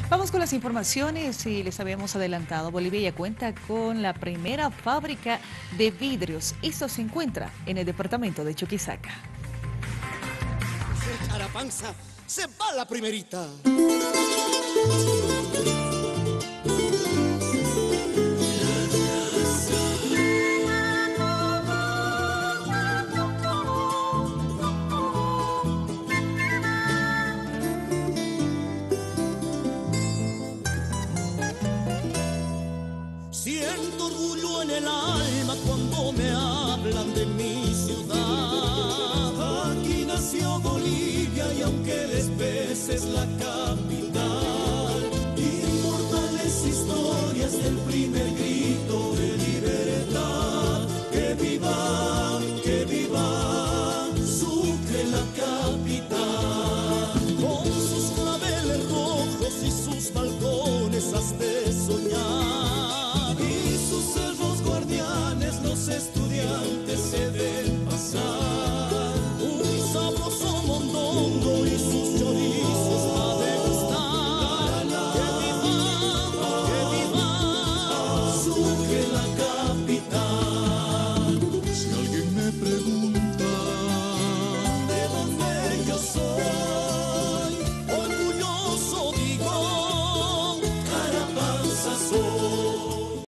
Vamos con las informaciones y les habíamos adelantado, Bolivia ya cuenta con la primera fábrica de vidrios. Esto se encuentra en el departamento de Chuquisaca. Se echa la panza, se va la primerita. Siento orgullo en el alma